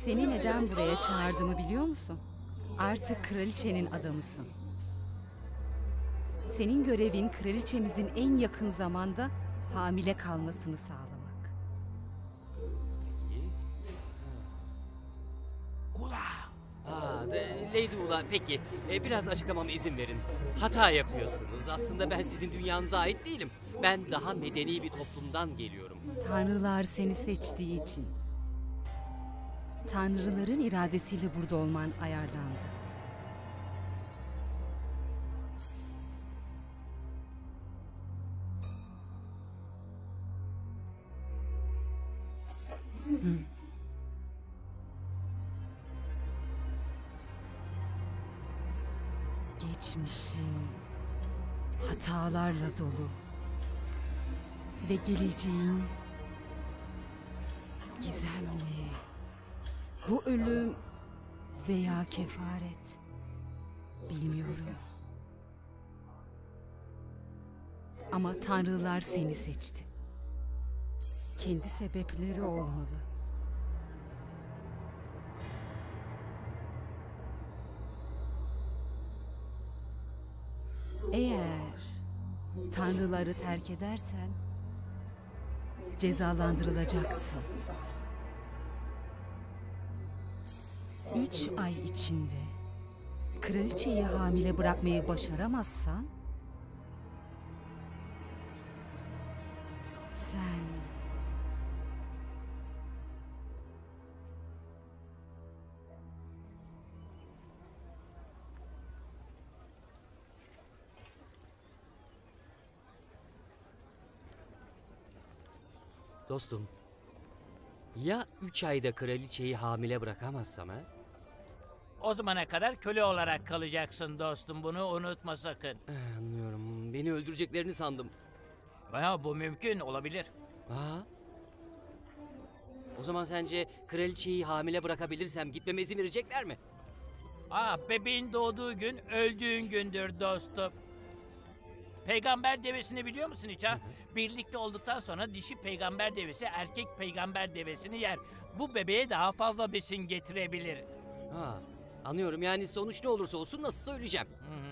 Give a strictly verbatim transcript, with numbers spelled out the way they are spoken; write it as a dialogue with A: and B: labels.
A: Seni neden buraya çağırdığımı biliyor musun? Artık kraliçenin adamısın. Senin görevin kraliçemizin en yakın zamanda hamile kalmasını sağlamak.
B: Ula! Aa, Lady Ula, peki e, biraz açıklamama izin verin. Hata yapıyorsunuz. Aslında ben sizin dünyanıza ait değilim. Ben daha medeni bir toplumdan geliyorum.
A: Tanrılar seni seçtiği için. Tanrıların iradesiyle burada olman ayarlandı. Hı. Geçmişin hatalarla dolu ve geleceğin gizemli. Bu ölüm veya kefaret, bilmiyorum. Ama tanrılar seni seçti. Kendi sebepleri olmalı. Eğer tanrıları terk edersen cezalandırılacaksın. Üç ay içinde kraliçeyi hamile bırakmayı başaramazsan sen
B: Dostum, ya üç ayda kraliçeyi hamile bırakamazsam ha?
C: O zamana kadar köle olarak kalacaksın dostum. Bunu unutma sakın.
B: Ee, anlıyorum. Beni öldüreceklerini sandım.
C: Ya, bu mümkün olabilir.
B: Aa. O zaman sence kraliçeyi hamile bırakabilirsem gitmeme izin verecekler mi?
C: Ah, bebeğin doğduğu gün öldüğün gündür dostum. Peygamber devesini biliyor musun hiç ha? Birlikte olduktan sonra dişi peygamber devesi erkek peygamber devesini yer. Bu bebeğe daha fazla besin getirebilir.
B: Ha, anlıyorum, yani sonuç ne olursa olsun nasıl söyleyeceğim.
C: Hı hı.